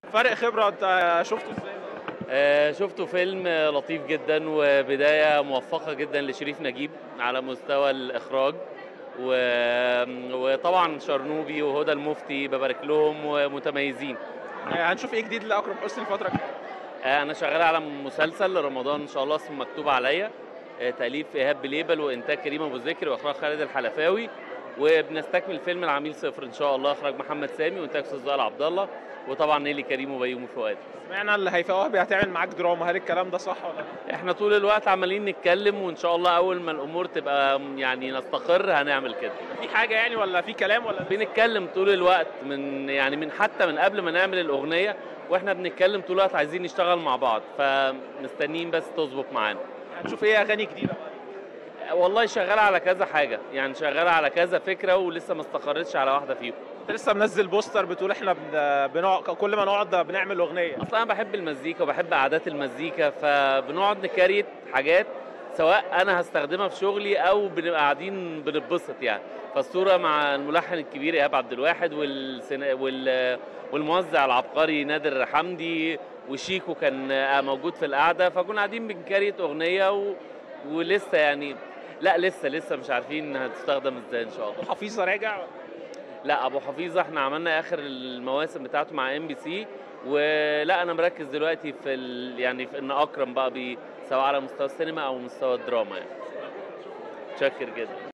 فرق خبره انت شفته ازاي؟ شفته فيلم لطيف جدا وبداية موفقة جدا لشريف نجيب على مستوى الإخراج و... وطبعا شرنوبي وهدى المفتي ببارك لهم ومتميزين. هنشوف ايه جديد لاكرم حسني الفتره الجايه؟ أنا شغال على مسلسل رمضان إن شاء الله اسمه مكتوب عليا، تأليف إيهاب بليبل وإنتاج كريم أبو ذكر وإخراج خالد الحلفاوي، وبنستكمل فيلم العميل صفر إن شاء الله، إخراج محمد سامي وإنتاج أستاذ زهر عبد الله وطبعا نيلي كريم وبيومي فؤاد. سمعنا اللي هيفاء وهبي هتعمل معاك دراما، هل الكلام ده صح ولا لا؟ احنا طول الوقت عمالين نتكلم وان شاء الله اول ما الامور تبقى يعني نستقر هنعمل كده. في حاجه يعني ولا في كلام ولا بنتكلم طول الوقت من حتى من قبل ما نعمل الاغنيه واحنا بنتكلم طول الوقت عايزين نشتغل مع بعض، فمستنيين بس تظبط معانا. هنشوف ايه اغاني جديده؟ والله شغال على كذا حاجه، يعني شغال على كذا فكره ولسه ما استقرتش على واحده فيهم. انت لسه منزل بوستر بتقول احنا كل ما نقعد بنعمل اغنيه. اصلا انا بحب المزيكا وبحب قعدات المزيكا، فبنقعد نكريت حاجات سواء انا هستخدمها في شغلي او بنبقى قاعدين بنتبسط يعني. فالصوره مع الملحن الكبير ايهاب عبد الواحد والموزع العبقري نادر حمدي وشيكو كان موجود في القعده، فكنا قاعدين بنكريت اغنيه ولسه يعني لا لسه مش عارفين هتستخدم ازاي ان شاء الله. ابو حفيظه راجع؟ لا ابو حفيظه احنا عملنا اخر المواسم بتاعته مع MBC، ولا انا مركز دلوقتي في يعني في ان اكرم بقى سواء على مستوى السينما او مستوى الدراما يعني. متشكر جدا.